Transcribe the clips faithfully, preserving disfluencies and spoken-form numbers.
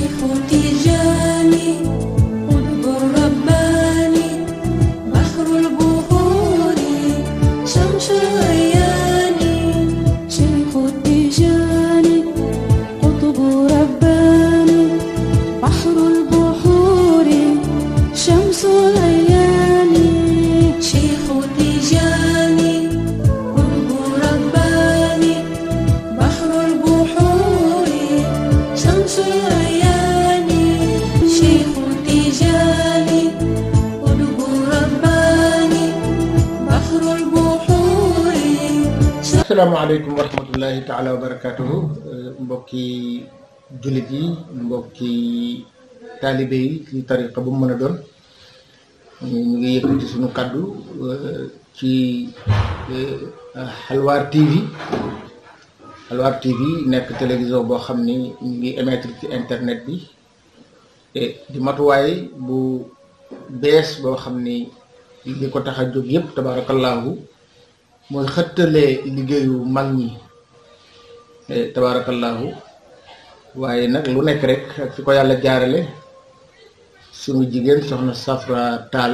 شيخ تيجاني قطب الرباني بحر البحور شمس العيان شيخ تيجاني قطب رباني بحر البحور شمس العيان شيخ تيجاني قطب رباني بحر البحور شمس العيان شيخ تيجاني قطب رباني بحر البحور. asalaamaaleykum wa rahmatullahi taala wa barakatuhu mbokki jullit yi mbokki taalibe yi ci tariqa bu mu mën a doon ñu ngi yëkkati suñu kàddu ci Halwar T V Halwar T V nekk télévision boo xam ni ñu ngi émettre ci internet bi di matuwaay bu bees boo xam ni li ko tax a jóg yëpp tabarakallahu mooy xëttalee liggéeyu mag ñi tabarakallahu waaye nag lu nekk rek ak fi ko yàlla jaarale suñu jigéen soxna Safra Tall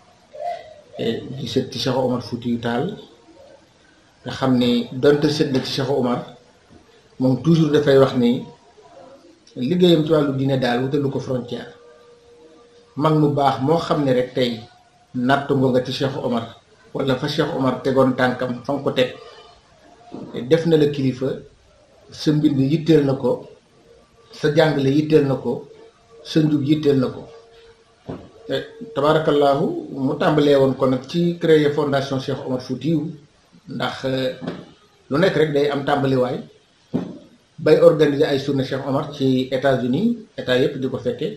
di sët ci Cheikh Omar Foutiyou Tall nga xam ni donte sët la ci Cheikh Omar moom toujours dafay wax ni liggéeyam ci wàllu diine daal wutalu ko frontière mag mu baax moo xam ne rek tey nattu ngo nga ci Cheikh Omar wala fa Cheikh Omar tegoon tànkam fa nga ko teg def na la kilifa sa mbind yitteel na ko sa jàngale yitteel na ko sa njub yitteel na ko tabarakallahu mu tàmbalee woon ko nag ci créer fondation Cheikh Omar Foutiyou ndax lu nekk rek day am tàmbaliwaay bay organiser ay journée Cheikh Omar ci États-Unis état yépp di ko fekke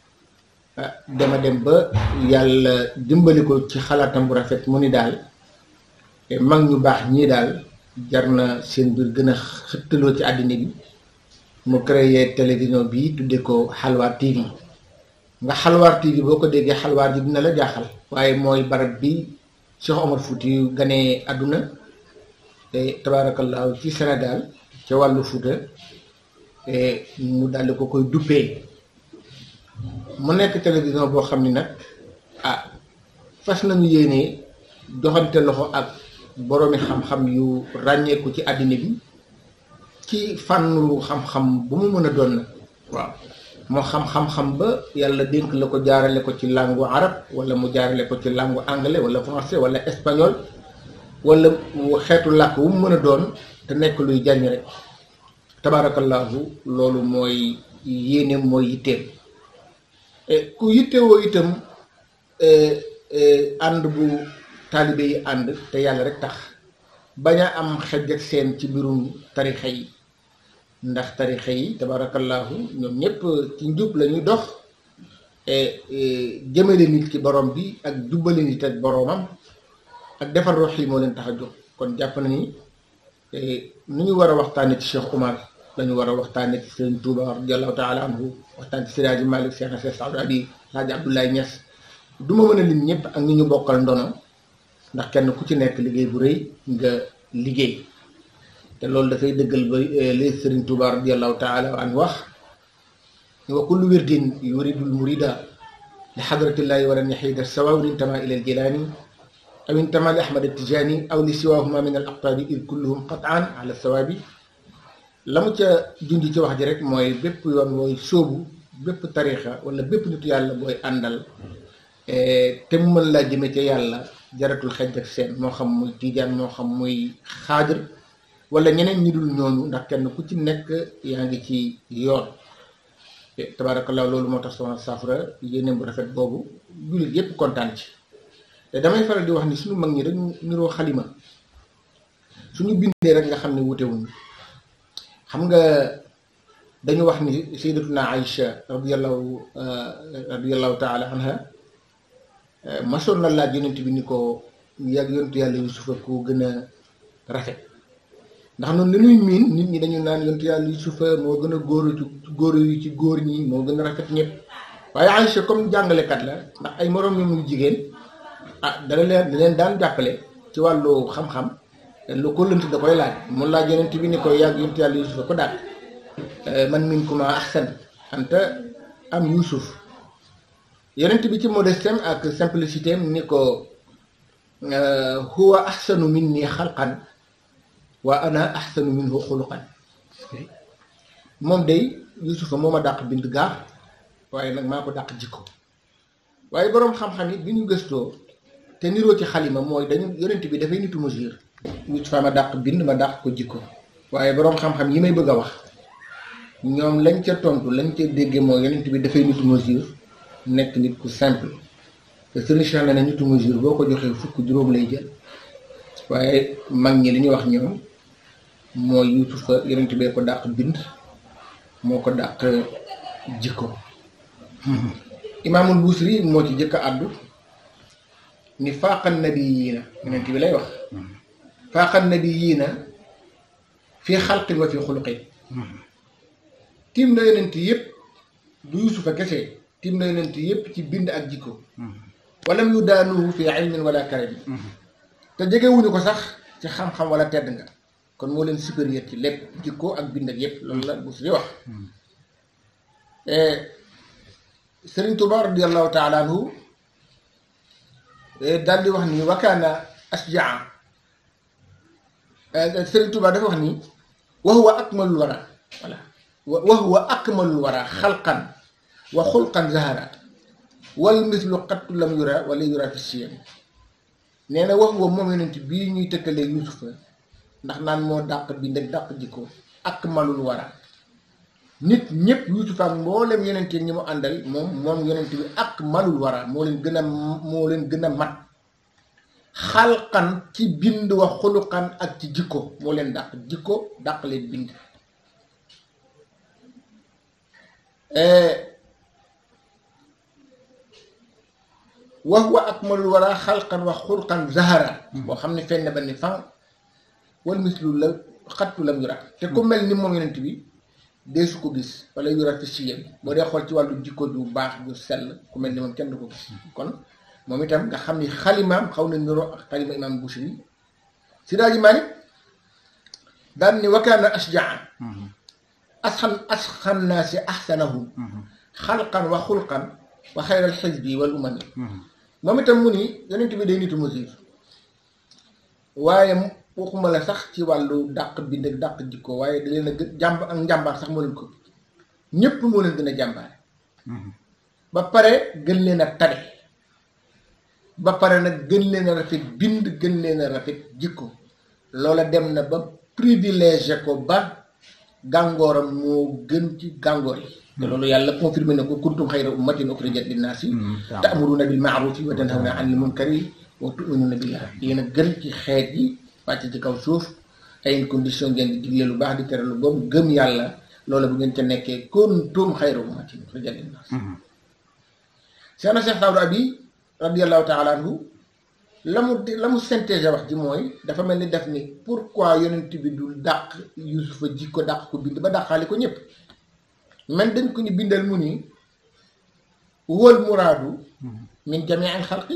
dama dem ba yàlla dimbali ko ci xalaatam bu rafet mu ni daal mag ñu baax ñii daal jar na seen biir gën a xëttaloo ci àddina bi mu créé télévision bi tuddee ko Halwar T V nga Halwar T V boo ko déggee xalwaar ji dina la jaaxal waaye mooy barab bi Cheikh Omar Foutiyou ganee àdduna te tabarakallahu ci Sénégal ca wàllu Fuuta mu daldi ko koy duppee mu nekk télévision boo xam ni nag ah fas nañu yéene joxante loxo ak boroomi xam-xam yu ràññeeku ci àddina bi ci fànnu xam-xam bu mu mën a doon nag waaw moo xam xam-xam ba yàlla dénk la ko jaarale ko ci langue arab wala mu jaarale ko ci langue anglais wala français wala espagnol wala xeetu làkk wu mu mën a doon te nekk luy jariñ rek tabarakallahu loolu mooy yéeneem mooy yitteem ku yittewoo itam ànd bu taalibe yi ànd te yàlla rek tax bañ a am xej ak seen ci mbirum tarixa yi ndax tarixa yi tabarakallahu ñoom ñëpp ci njub la ñuy dox jëmale nit ki borom bi ak jubbale nit ak boromam ak defar rox yi moo leen tax a jóg kon jàpp na ni nu ñu war a waxtaane ci Cheikh Omar lañu war a waxtaane ci Sëriñ Tuuba radiyallahu taala anhu waxtaan ci Siraaji Malik Cheikh Cheikh Saad Abi Alaaji Abdoulaye Niass du ma mën a lim ñëpp ak ñi ñu bokkal ndono ndax kenn ku ci nekk liggéey bu rëy nga liggéey te loolu dafay dëggal ba li Sëriñ Tuuba radiyallahu taala an wax wa kullu wirdin yuridul murida li xadratillahi walan yaxiida sawaun intama ila al jilaani aw intama li ahmad atijani aw li siwahuma min al aqtaabi id kulluhum qataan ala sawaabi la mu ca junj ci wax ji rek mooy bépp yoon mooy sóobu bépp tarixa wala bépp nitu yàlla booy àndal te mu mën laa jëme ca yàlla jaratul xej ak seen moo xam muy tiijaan moo xam muy xaadir wala ñeneen ñi dul ñooñu ndax kenn ku ci nekk yaa ngi ci yoon tabarakallah loolu moo tax soxna Safra yéene bu rafet boobu jullit yépp kontaan ci te damay faral di wax ni suñu mag ñi dañu niroo xalima suñu bindee rek nga xam ne wutewuñu xam nga dañu wax ni sayyidatuna Aïcha radiyallahu radiyallahu taala anha masoon na laaj yonent bi ni ko yàgg yonentu yàlla Yusufa ko gën a rafet ndax noonu li ñuy miin nit ñi dañu naan yonentu yàlla Yusufa moo gën a góor ci góor yu ci góor ñi moo gën a rafet ñëpp waaye Aïcha comme jàngalekat la ndax ay moroom ñu mu jigéen ah dana leen da leen daan jàppale ci wàllu xam-xam lu ko lënt da koy laaj mu laaj yonent bi ni ko yàgg yonent yàlla Yusufa ko daal man min kuma ahsan Anta am Yuusuf yonent bi ci modestem ak simplicité ni ko huwa ahsanu minni xalqan wa ana ahsanu minhu xuluqan moom day Yuusufa moo ma dàq bind gaar waaye nag maa ko dàq jikko waaye boroom xam-xam yi bi ñu gëstoo te niroo ci xalima mooy dañu yonent bi dafay nitu mesure Yuusufa ma dàq bind ma dàq ko jikko waaye boroom xam-xam yi may bëgg a wax ñoom lañ ca tontu lañ ca dégge mooy yonent bi dafay nitu mesure nekk nit ku simple te Serigne Cheikh ne na nitu mesure boo ko joxee fukk juróom lay jël waaye mag ñi li ñu wax ñoom mooy Yuusufa yonent bee ko dàq bind moo ko dàq jikko imaamul Busiri moo ci jëkk a àddu ni faaqan nabiyyiina yonent bi lay wax faaqan nabiyyiina fii xalqin wa fii xuluqin tiim na yonent yëpp du Yuusufa kese tiim na yonent yëpp ci bind ak jikko walam yu daanuhu fi ilmin wala karami te jegewuñu ko sax ci xam-xam wala tedd nga kon moo leen supérieur ci lépp jikko ak bind ak yëpp loolu la Busiri wax Sëriñ Tuuba radiyallahu taala anhu daal di wax ni wakaana asjaa Sëriñ Tuuba dafa wax ni wa huwa akmalul wara voilà wa huwa akmalul wara xalqan wa xulqan zahara wal mislu qattu lam yura wala yura fi siyam nee na wax wa moom yonent bii ñuy tëkkalee Yuusufa ndax naan moo dàq bind ak dàq jikko akmalul wara nit ñëpp Yuusufa ak mboolem yonent ñi mu àndal moom moom yonent bi akmalul wara moo leen gën a moo leen gën a mat xalqan ci bind wa xuluqan ak ci jikko moo leen dàq jikko dàq leen bind wax wa akmalul wara xalqan wa xulqan zahara boo xam ne fenn ba ni fan wal mislu la xattu lam yura te ku mel ni moom yonent bi dee su ko gis wala yura fi siyam boo dee xool ci wàllu jikko ju baax ju sell ku mel ni moom kenn du ko gis kon moom itam nga xam ni xalimaam xaw na niroo ak xalima imaam Busiri si daaji Maalik daan ni wakaana asjaa asxan asxan naasi axsanahum xalqan wa xulqan wa xayral xisbi wal umami moom itam mu ni yonent bi day nitu mesure waaye waxuma la sax ci wàllu dàq bind ak dàq jikko waaye da leen a gën jàmb ak njàmbaar sax moo leen ko ñépp moo leen gën a jàmbaare ba pare gën leen a tare ba pare nag gën leen a rafet bind gën leen a rafet jikko loola dem na ba privilégié ko ba gàngooram moo gën ci gàngoor yi te loolu yàlla confirmé na ko kuntum xayra ummatin uxrijat linnaasi ta'muruna bil ma'rufi wa tanhawna anil munkari wa tu'minuna billah yéen a gën ci xeet yi wàcc ci kaw suuf ay condition ngeen di digle lu baax di tere lu boobu gëm yàlla loola bu ngeen ca nekkee kuntum xayra ummatin uxrijat linnaasi Seexna Seex Saadu Abi radiyallahu taala anhu la mu la mu synthèse wax ji mooy dafa mel ni def ni pourquoi yonent bi dul dàq Yuusufa jikko dàq ko bind ba dàqaale ko ñëpp man dañ ko ni bindal mu ni wal muraadu min jamii al xalqi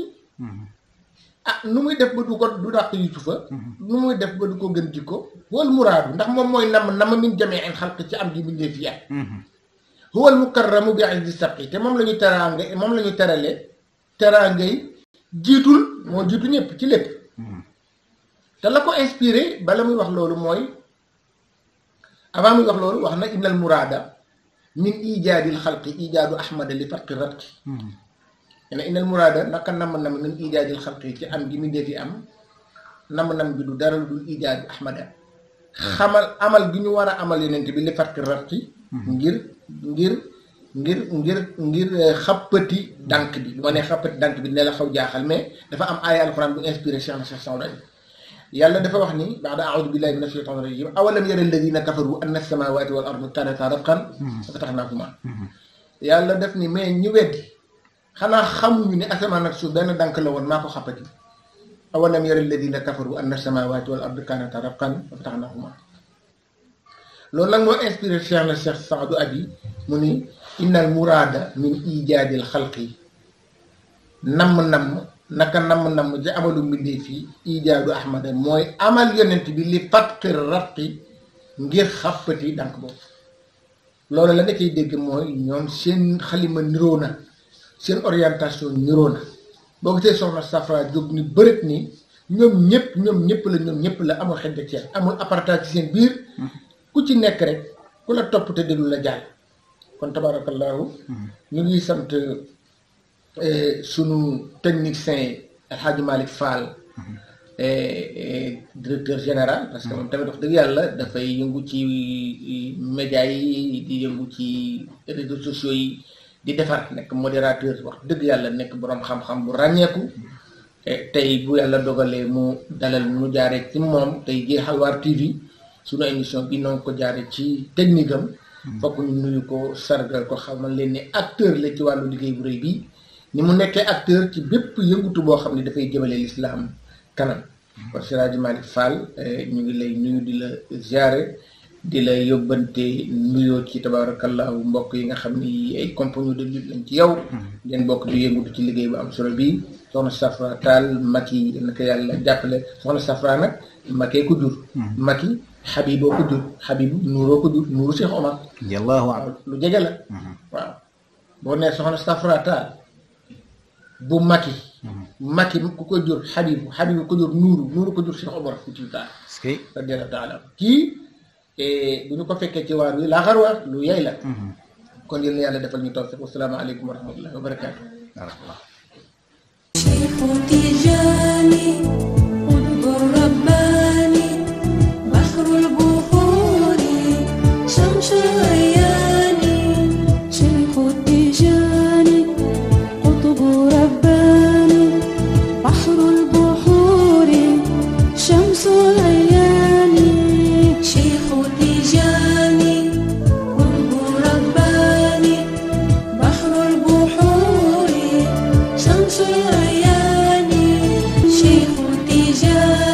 ah nu muy def ba du ko du dàq Yuusufa nu muy def ba du ko gën jikko wal muraadu ndax moom mooy nam nama min jamii al xalqi ci am di bindee fi at huwal mukarramu bi izzi sabqi te moom la ñu teraange moom la ñu terale teraangay jiitul moo jiitu ñëpp ci lépp te la ko inspiré bala muy wax loolu mooy avant muy wax loolu wax na innal muraada min ijaadil xalqi ijaadu ahmada li farqi ratqi ne innal muraada naka nam nam min ijaadil xalqi ci am gi mu dee fi am nam nam bi du dara lu dul ijaadu ahmada xamal amal gi ñu war a amal yonent bi li farqi ratqi ngir ngir ngir ngir ngir xappati dànk bi bu ma nee xappati dànk bi ne la xaw jaaxal mais dafa am aaya alxuraan bu inspiré Cheikh na Cheikh Saadu Abi yàlla dafa wax ni baada aoudu billahi min ashaytan rajim awalam yara alladina kafaru anna samawati wal arda kanata ratqan fa fatahnahuma yàlla def ni mais ñu weddi xanaa xamuñu ne asamaan ak suuf benn dànk la woon maa ko xappati awalam yara alladina kafaru anna samawati wal arda kanata ratqan fa fatahnahuma loolu nag moo inspiré Cheikh na Cheikh Saadu Abi mu ni innal muraada min ijaadil xalqi namm-namm naka namm-namm ci amalu mbindee fii ijaadu ahmada mooy amal yonent bi li fatqi ratqi ngir xappati dànk boobu loolu la nga ciy dégg mooy ñoom seen xalima niroo na seen orientation niroo na boo gisee soxna Safra jóg ni bërët nii ñoom ñëpp ñoom ñëpp la ñoom ñëpp la amul xel de ceeb amul apartage ci seen biir ku ci nekk rek ku la topp te déglu la jàll kon tabarakallahu ñu ngi sant sunu technicien El Hadj Malick Fall directeur général parce que moom tamit wax dëgg yàlla dafay yëngu ci média yi di yëngu ci réseaux sociaux yi di defar nekk modérateur wax dëgg yàlla nekk boroom xam-xam bu ràññeeku tey bu yàlla dogalee mu dalal mu jaaree ci moom tey jii Xalwaar T V sunu émission bi noonu ko jaaree ci technique am fokk ñu nuyu ko sargal ko xamal leen ni acteur la ci wàllu liggéey bu rëy bi ni mu nekkee acteur ci bépp yëngutu boo xam ne dafay jëmale lislaam kanam kon Seydi Hadji Malick Fall ñu ngi lay nuyu di la ziare di la yóbbante nuyoo ci tabarakallahu mbokk yi nga xam ni ay compagnie de lutte lañ ci yow ngeen bokk di yëngutu ci liggéey bu am solo bi soxna Safra Tall Maki na ko yàlla jàppale soxna Safra nag Makee ko jur Maki Habiboo ko jur Habibu nuuroo ko jur nuuru Cheikh Omar yallaahu waaw lu jege la waaw boo nee soxna Safra Tall bu Maki Maki ku ko jur Habibu Habibu ko jur nuuru nuuru ko jur Cheikh Omar Fuuti Taal radiyallaahu taala kii bu ñu ko fekkee ci waar wi laa xarwa lu yey la kon yéen yàlla defal ñu tawfiq wassalaamu aleykum wa rahmatullahi wa barakaatu شيخ تيجاني قطب الرباني بحر البحور شمس العيان شيخ تيجاني قطب رباني بحر البحور شمس العيان شيخ تيجاني قطب رباني بحر البحور شمس العيان شيخ تيجاني